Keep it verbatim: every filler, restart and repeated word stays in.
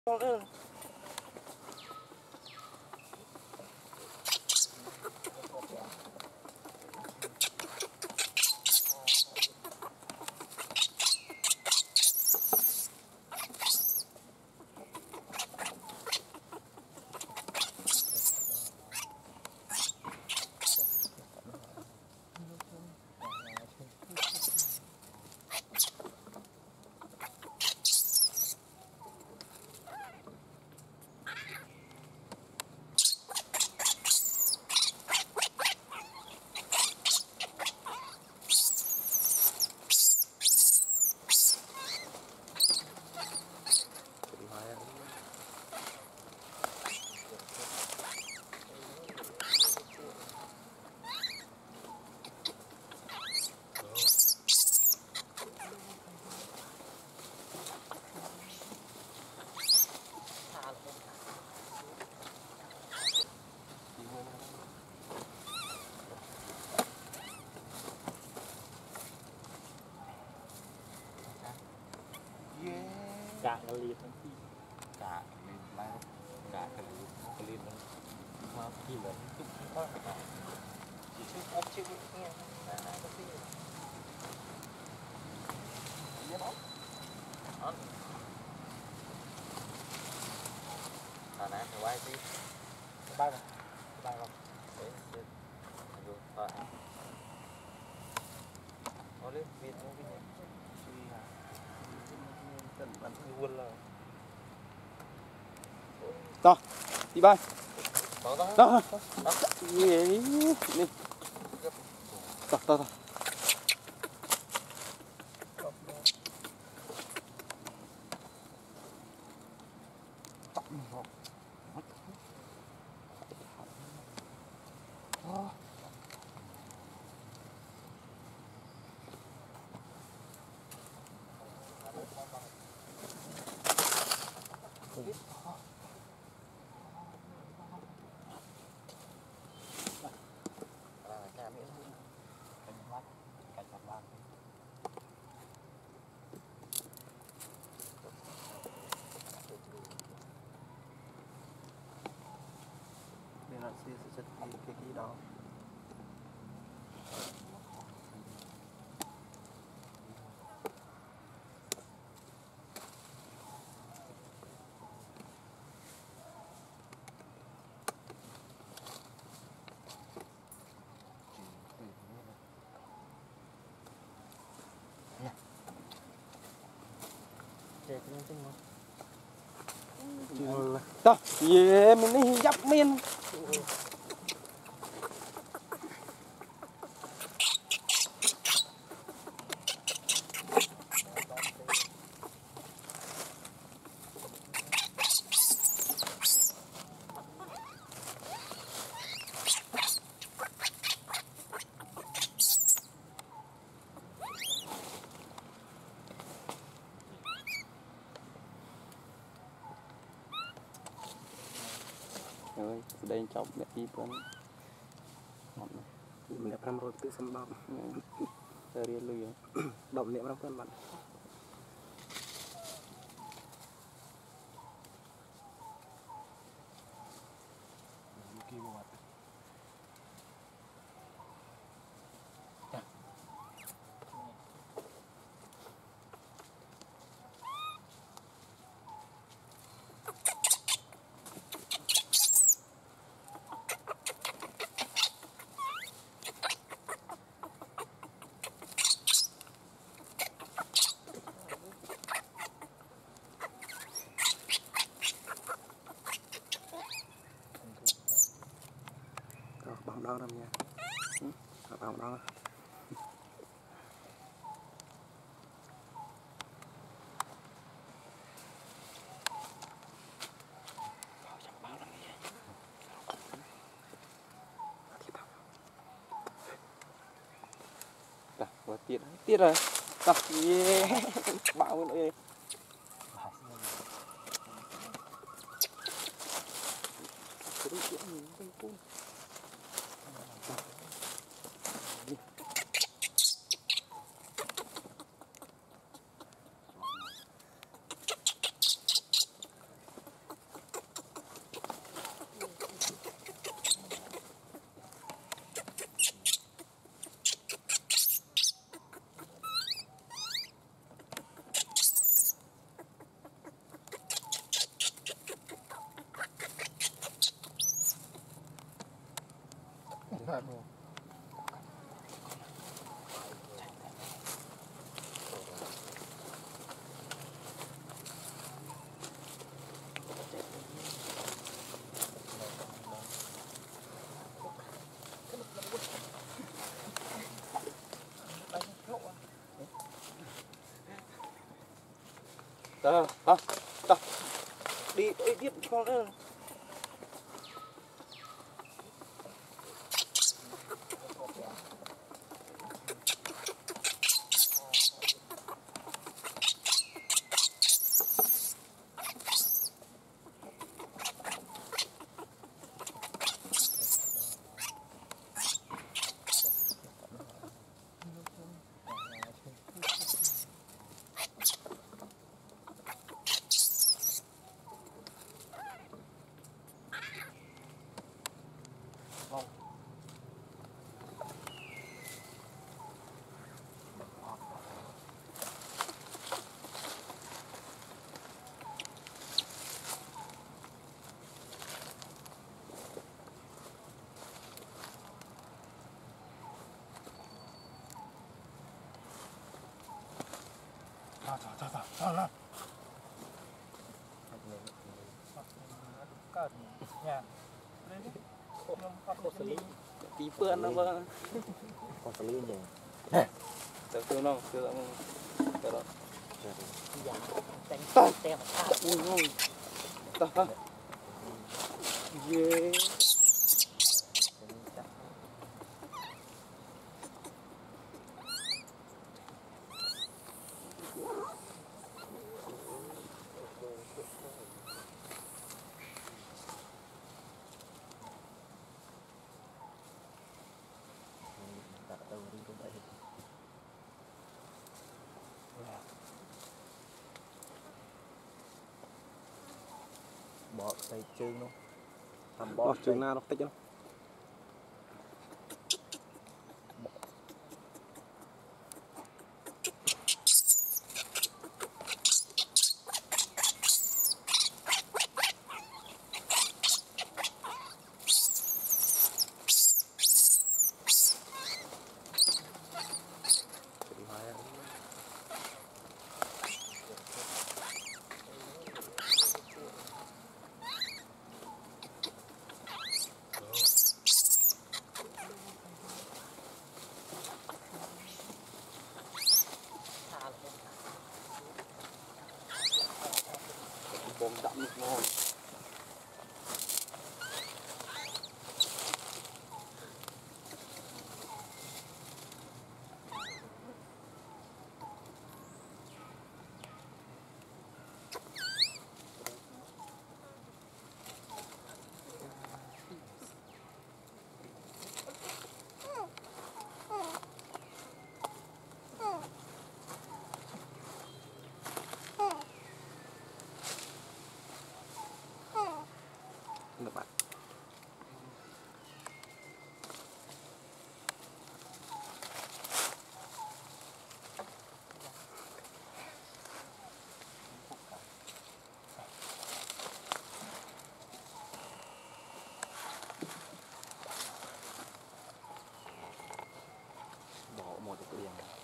Cả cái liệtทั้งที่cả lên lai cả cái liệt cái liệtมันมาที่เหลือทุกข้อหาchỉชื่ออัพชื่อเนี่ยน่าน่าจะที่เนี่ยเนาะอ๋อตอนนั้นไว้ที่บ้านบ้านเราเฮ้ยเดี๋ยวดูต่อเอาเลยเวียนนู้นไปเนี่ยชื่อมันวนเลยต่อที่บ้านต่อต่อต่อนี่นี่ต่อต่อต่อHãy subscribe cho kênh Ghiền Mì Gõ để không bỏ lỡ những video hấp dẫn. Đó, về mình đi dập miên. Rồi, đây chọc mẹ đi con mẹ làm rồi tự xâm bọc ra riêng luôn động niệm lắm con bạn bằng đó đâu nha, bằng đó. Đã, vừa tiết tiết rồi, tập yeah, bảo luôn ơi. Đó, đó, đó. Đi, đi tiếp con nữa. Thôi thôi thôi thôi thôi thôi. Cẩn nhà. Lên đi. Không xử lý. Tí phượn nó vâng. Con xử lý gì? Được chưa không? Chưa không? Được rồi. Dạ. Tem Tao. tem à. Ui ôi. Tao. Yeah. Bỏ tay chân luôn. Làm Bỏ chừng nào đọc tích không? Bom đậm ngon. Được bạn. Bỏ một cái tiền.